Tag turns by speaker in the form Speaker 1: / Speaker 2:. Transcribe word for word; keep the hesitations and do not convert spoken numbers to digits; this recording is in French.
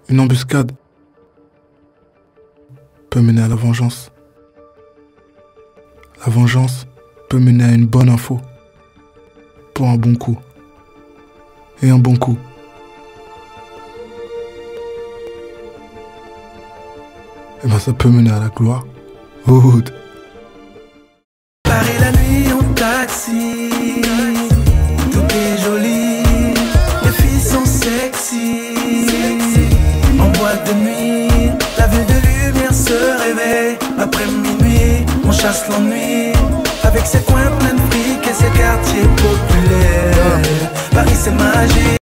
Speaker 1: Une embuscade peut mener à la vengeance. La vengeance peut mener à une bonne info pour un bon coup. Et un bon coup, et ben ça peut mener à la gloire. Hood.
Speaker 2: Paris la nuit en taxi, tout est joli, les filles sont sexy. En boîte de nuit, la ville de lumière se réveille. Après minuit, on chasse l'ennui, avec ses coins pleins de fric et ses quartiers populaires. Paris c'est magique.